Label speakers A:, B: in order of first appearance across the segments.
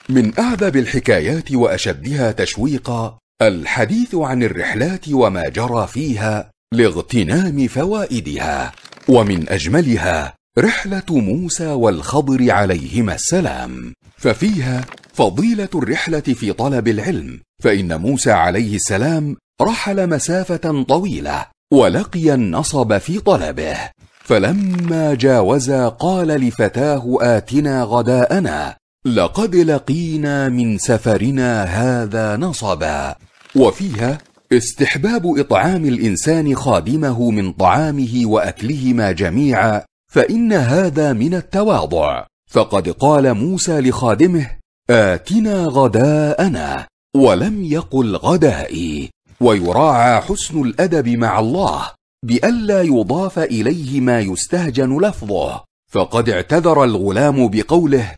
A: من أعذب الحكايات وأشدها تشويقا الحديث عن الرحلات وما جرى فيها لاغتنام فوائدها، ومن أجملها رحلة موسى والخضر عليهما السلام، ففيها فضيلة الرحلة في طلب العلم، فإن موسى عليه السلام رحل مسافة طويلة ولقي النصب في طلبه، فلما جاوزا قال لفتاه آتنا غداءنا لقد لقينا من سفرنا هذا نصبا. وفيها استحباب إطعام الإنسان خادمه من طعامه وأكلهما جميعا، فإن هذا من التواضع، فقد قال موسى لخادمه آتنا غداءنا ولم يقل غدائي. ويراعى حسن الأدب مع الله بألا يضاف إليه ما يستهجن لفظه، فقد اعتذر الغلام بقوله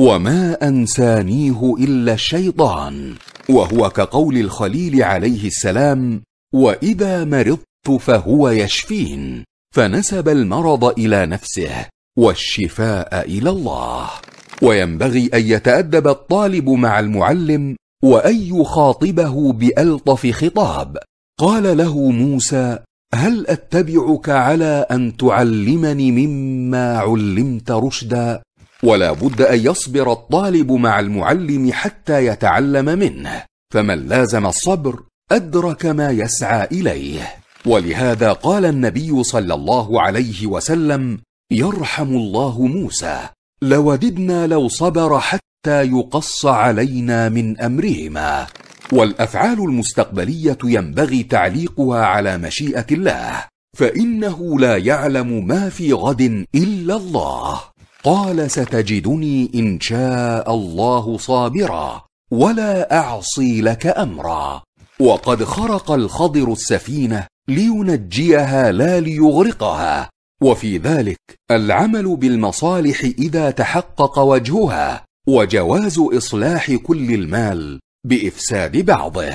A: وما أنسانيه إلا الشيطان، وهو كقول الخليل عليه السلام وإذا مرضت فهو يشفين، فنسب المرض إلى نفسه والشفاء إلى الله. وينبغي أن يتأدب الطالب مع المعلم وأن يخاطبه بألطف خطاب. قال له موسى هل أتبعك على أن تعلمني مما علمت رشدا؟ ولا بد أن يصبر الطالب مع المعلم حتى يتعلم منه، فمن لازم الصبر أدرك ما يسعى إليه. ولهذا قال النبي صلى الله عليه وسلم يرحم الله موسى لوددنا لو صبر حتى يقص علينا من أمرهما. والأفعال المستقبلية ينبغي تعليقها على مشيئة الله، فإنه لا يعلم ما في غد إلا الله. قال ستجدني إن شاء الله صابرا ولا أعصي لك أمرا. وقد خرق الخضر السفينة لينجيها لا ليغرقها، وفي ذلك العمل بالمصالح إذا تحقق وجهها، وجواز إصلاح كل المال بإفساد بعضه.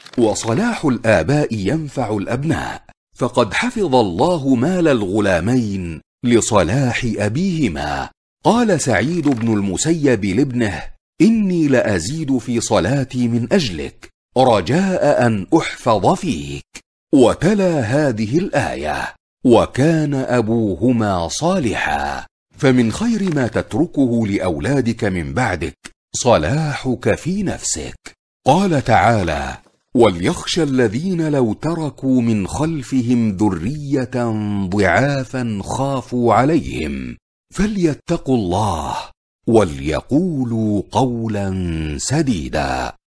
A: وصلاح الآباء ينفع الأبناء، فقد حفظ الله مال الغلامين لصلاح أبيهما. قال سعيد بن المسيب لابنه إني لأزيد في صلاتي من أجلك رجاء أن أحفظ فيك، وتلا هذه الآية وكان أبوهما صالحا. فمن خير ما تتركه لأولادك من بعدك صلاحك في نفسك. قال تعالى وليخشى الذين لو تركوا من خلفهم ذرية ضعافا خافوا عليهم فليتقوا الله وليقولوا قولا سديدا.